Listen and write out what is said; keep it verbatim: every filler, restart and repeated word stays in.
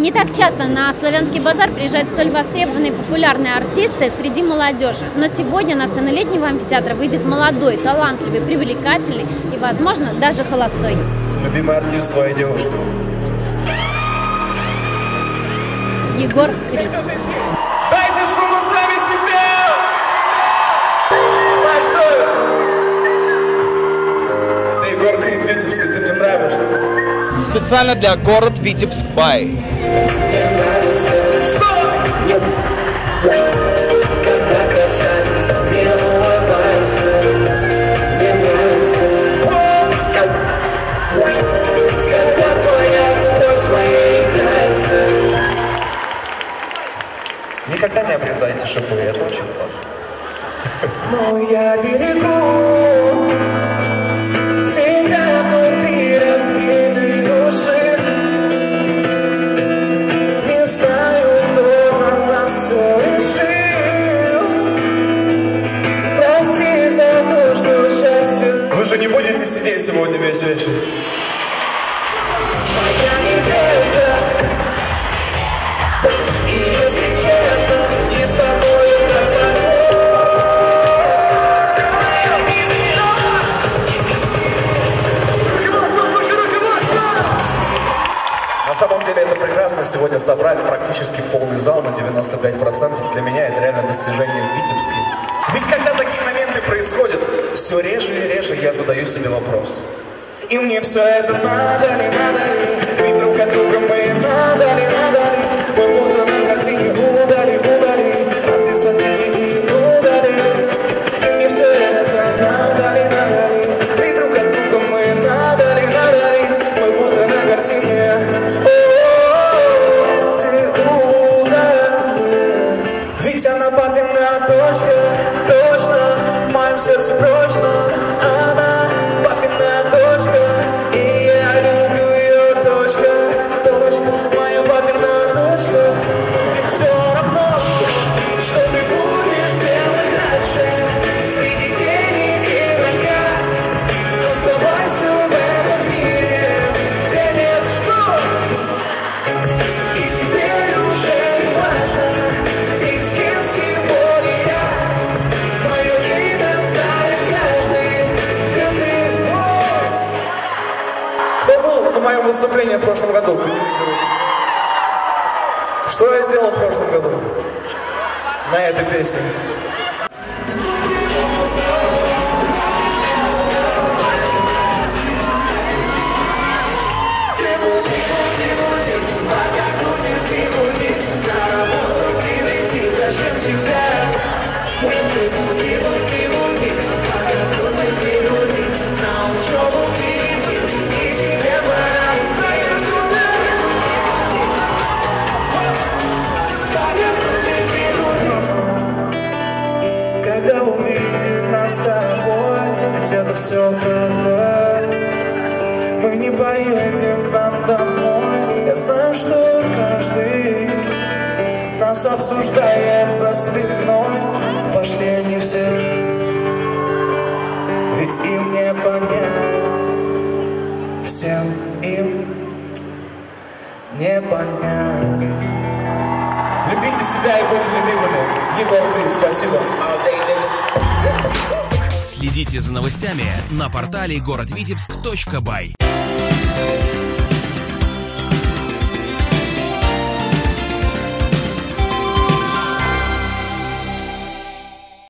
Не так часто на Славянский базар приезжают столь востребованные и популярные артисты среди молодежи. Но сегодня на сцену Летнего амфитеатра выйдет молодой, талантливый, привлекательный и, возможно, даже холостой. Любимый артист твоей девушки? Егор Крид. Дайте шуму сами себе! Знаешь, кто это? Ты Егор Крид, Витебский, ты мне нравишься. Специально для город Витебск Бай. Никогда не обрезайте шипы, это очень классно. Но я берегу тебя внутри разбитой души. Не знаю, кто за нас все решил. Прости за то, что счастье. Вы же не будете сидеть сегодня весь вечер? Моя невеста. И если честно, не с тобой так. На самом деле это прекрасно сегодня собрать практически полный зал на девяносто пять процентов. Для меня это реально достижение в Витебске. Ведь когда такие моменты происходят, все реже и реже я задаю себе вопрос. И мне все это надо ли, надо ли? Ведь друг от друга мы надо ли, надо ли? Мы будто на картине удали, удали, а ты сотри и удали. И мне все это надо ли, надо ли? Ведь друг от друга мы надо ли, надо ли? Мы будто на картине. О-о-о, ты удали. Ведь она папина дочка, точно, в моем сердце прочно. Она папина дочка, и я люблю ее, дочка, дочка, моя папина дочка. И все равно, что ты будешь делать дальше, среди денег и вранья. Оставайся в этом мире, где нет слов. И теперь уже не важно, где и с кем сегодня я. Мое имя знает каждый, где ты мой. Кто был на моем выступлении в прошлом году? Поднимите руки. Что я сделал в прошлом году? На этой песне. Зачем тебя? Ты буди, буди, буди, пока крутит и буди, на учебу идти, и тебе пора задержу тебя. Когда увидит нас с тобой, ведь это все правда. Мы не поедем к нам домой. Я знаю, что каждый нас обсуждает за спиной. Пошли они все, ведь им не понять. Всем им не понять. Любите себя и будьте любимыми. Егор Крид, спасибо. Следите за новостями на портале город витебск точка бай.